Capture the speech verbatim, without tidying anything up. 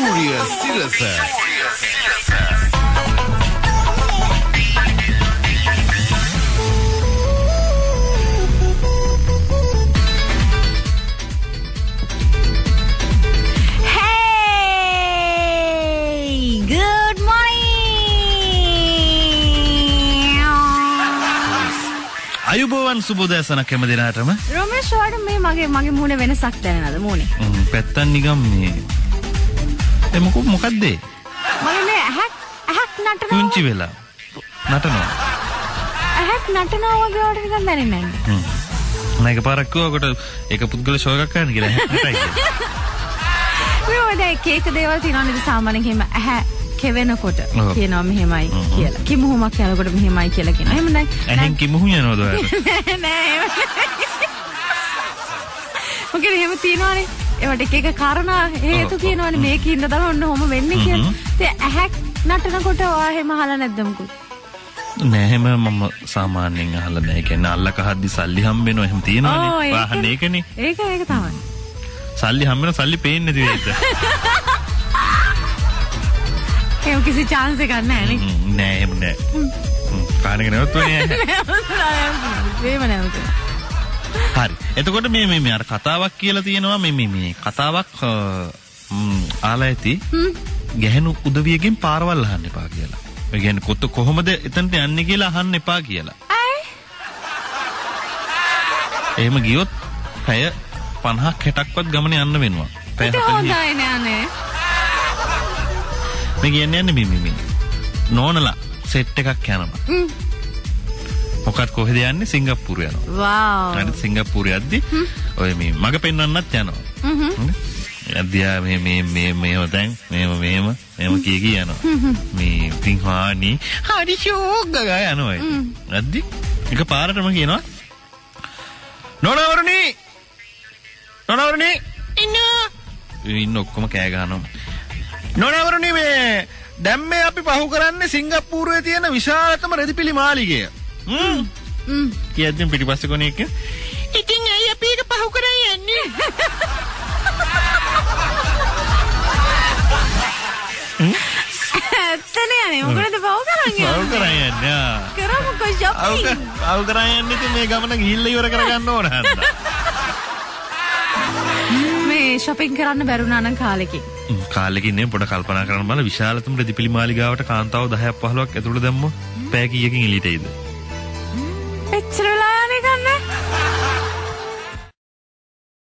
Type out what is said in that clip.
Sooriya Sirasa. අයුබෝවන් සුබෝදෑසනක් හැම දිනකටම. රොමේෂ් ඔයාට මේ මගේ මගේ මූණේ වෙනසක් දැනෙනවද මූණේ? හ්ම් පැත්තන් නිකම් මේ ඒ මොකක් මොකද්ද? මගේ මේ ඇහක් ඇහක් නටනවා. පුංචි වෙලා නටනවා. ඇහක් නටනවා වගේ ඔයාට නිකන් දැනෙන්නේ නැහැ. හ්ම්. මම එකපාරක් කිව්වකට ඒක පුද්ගල ෂෝ එකක් කරන්න කියලා ඇහක් නටයි කියලා. මේ ඔය දැන් කේක දේවල් තියනවා නේද සාමාන්‍යයෙන් එහෙම ඇහ කෙවෙනකොට කියනවා මෙහෙමයි කියලා. කිමුහුමක් යනකොට මෙහෙමයි කියලා කියනවා. එහෙම නැහැ. ඇහෙන් කිමුහු යනවද ඔයාලට? නෑ. මොකද එහෙම තියනවානේ. ඒවට එක එක කාරණා හේතු කියනවානේ මේකින්ද තමයි ඔන්න ඔහොම වෙන්නේ කියලා. ඉතින් ඇහක් නටනකොට ඔයා එහෙම අහලා නැද්ද මොකද? නෑ එහෙම මම සාමාන්‍යයෙන් අහලා නෑ. ඒ කියන්නේ අල්ලක හද්දි සල්ලි හම්බ වෙනවා එහෙම තියනවානේ. වාහන ඒකනේ. ඒක ඒක තමයි. සල්ලි හම්බ වෙන සල්ලි පේන්නේ නැති වෙයිද? ඒ කිසි chance එකක් නැහැ නේ. නෑ එහෙම නෑ. කාණේක නවත්වන්නේ නැහැ. හරි. එතකොට මේ මේ මේ අර කතාවක් කියලා තියෙනවා මේ මේ මේ කතාවක් ආලා ඇති ගැහණු උදවියගෙන් පාරවල් අහන්න එපා කියලා. ඒ කියන්නේ කොත කොහොමද එතනට යන්නේ කියලා අහන්න එපා කියලා. ඇයි? එහෙම ගියොත් පැය පනහක් හැටක්වත් ගමනේ යන්න වෙනවා. පැය හතළිස්. හොඳයි නෑනේ. මේ කියන්නේ යන්නේ මේ මේ නෝනලා සෙට් එකක් යනවා. හ්ම්. මොකක්ද කොහෙද යන්නේ? සිංගප්පූරු යනවා. වව්. හරි සිංගප්පූරු යද්දි ඔය මේ මග පෙන්වන්නත් යනවා. හ්ම්. යද්දියා මේ මේ මේ මේව දැන් මේව මේව මේව කී කී යනවා. මේ පින්හානි හරි ෂෝක් ගගා යනවා. යද්දි එක පාරටම කියනවා නෝනවරුනි නෝනවරුනි ඉන්න ඉන්න ඔක්කොම කෑ ගහනවා. නෝනවරුනි මේ දැන් මේ අපි පහු කරන්නේ සිංගප්පූරුවේ තියෙන විශාලතම රෙදිපිලි මාලිගය. හ්ම්. හ්ම්. කියද්දී පිටිපස්සේ කොනේ එක. ඉතින් ඇයි අපි ඒක පහු කරන් යන්නේ? ඇත්තනේ අනේ මොකටද පහු කරන් යන්නේ? පහු කරන් යන්නේ. කරමුකෝ shopping. පහු කරන් යන්නේ ඉතින් මේ ගමන ගිහිල්ලා ඉවර කරගන්න ඕන හන්ද. මේ shopping කරන්න බැරුණා නම් කාලෙකින්. කාලෙකින් නේ පොඩ කල්පනා කරන්න බල විශාලතම රෙදිපිලි මාලිගාවට කාන්තාව දහයක් පහළොවක් ඇතුළට දැම්මොත් පැය කීයකින් එළියට එයිද?